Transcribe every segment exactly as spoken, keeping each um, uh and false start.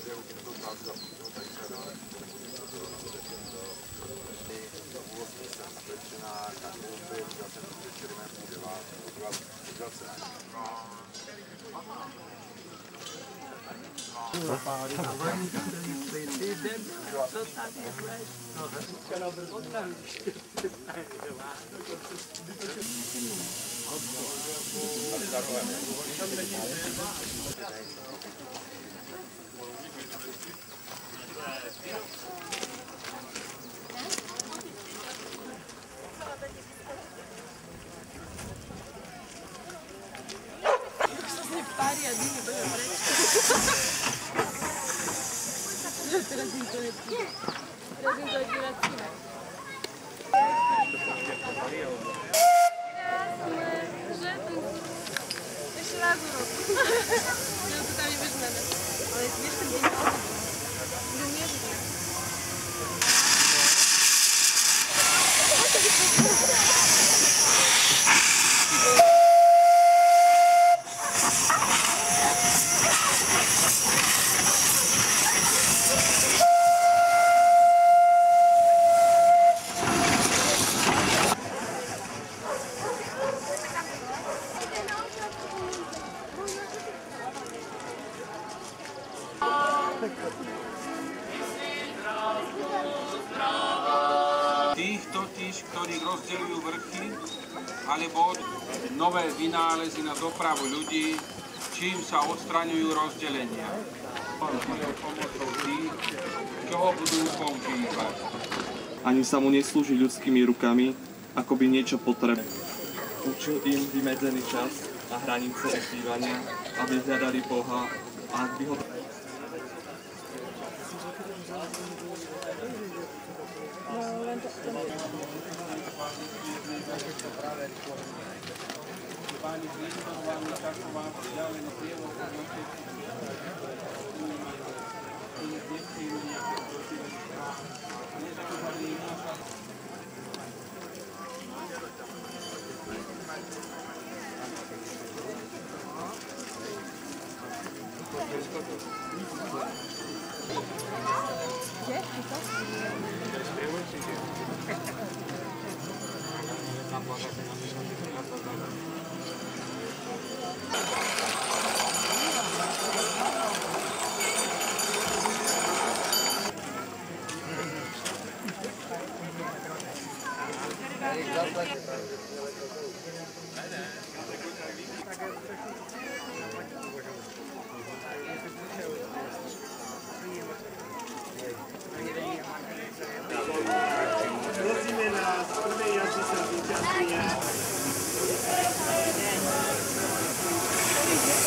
Teraz im to lepší. Teraz im to odbírať cíle. Jasné, že ten... Ešte raz urok. Ja to tam nebežné. Ale vieš ten deň to budem mieržiť. Tých totiž, ktorí rozdeľujú vrchy, alebo nové vynálezy na dopravu ľudí, čím sa odstraňujú rozdelenia. Pomocou tých, čo ho budú používať. Ani sa mu neslúži ľudskými rukami, ako by niečo potrebné. Učil im vymedzený čas a hranice bývania, aby hľadali Boha a aby ho... Páni Kristo vám taková vzdialený prievod od našej nepríjemne nejaké protivenstvá. Nezachovali naša Prosíme nás, odmejňači sa zúčastnia.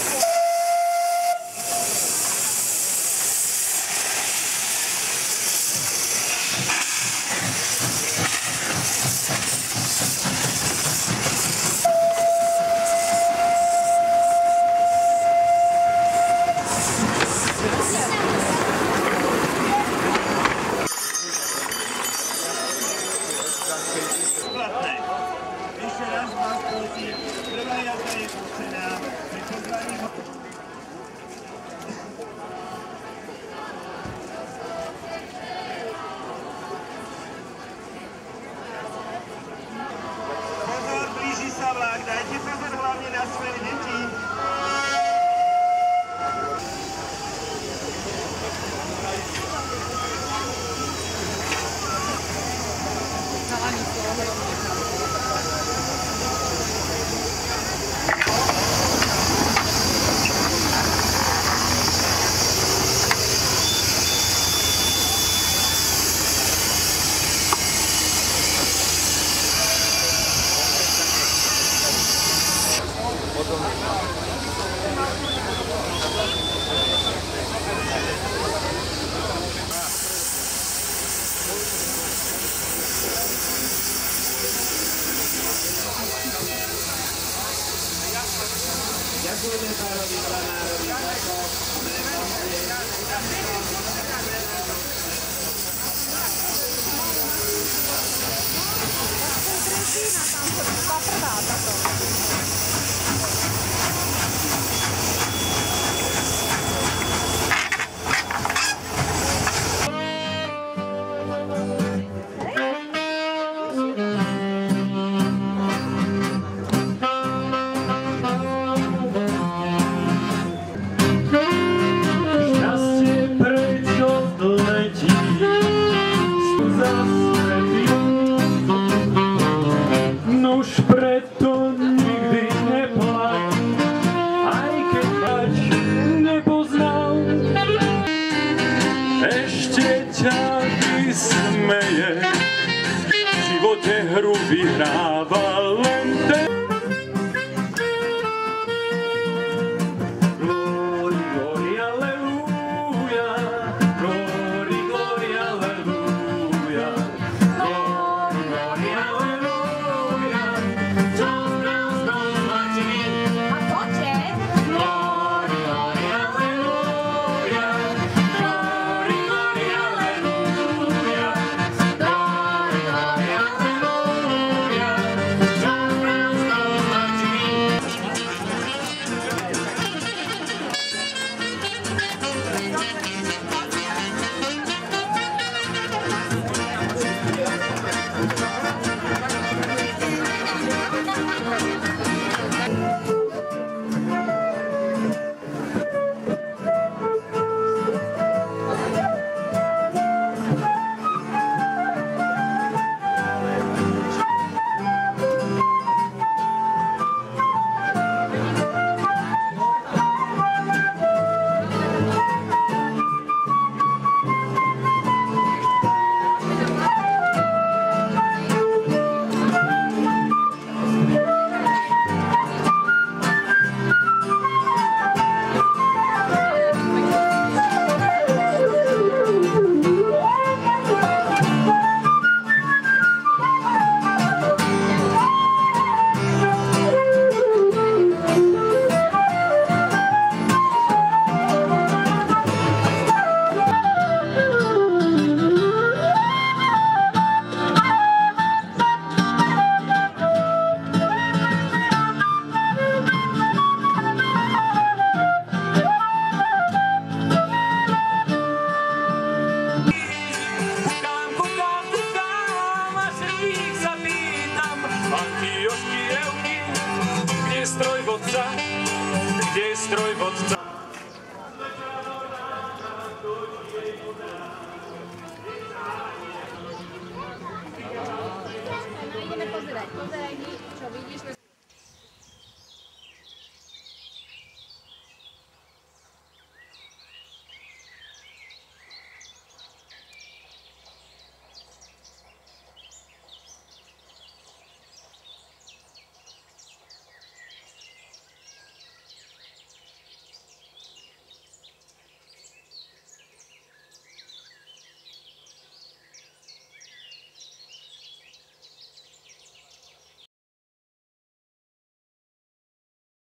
živote hru vyhráva len ten. Glory, glory, aleluja. Glory, glory, aleluja. Glory, glory, aleluja. John Brown, John Martin. A počet? Glory, glory, aleluja. Glory, glory, aleluja. Glory, glory, aleluja. John Brown, John Martin. Kukám, kukám, kukám, až rých sa pýtam. Antiošky, Evky, kde je strojvodca? Kde je strojvodca? Ideme pozerať, pozeraj.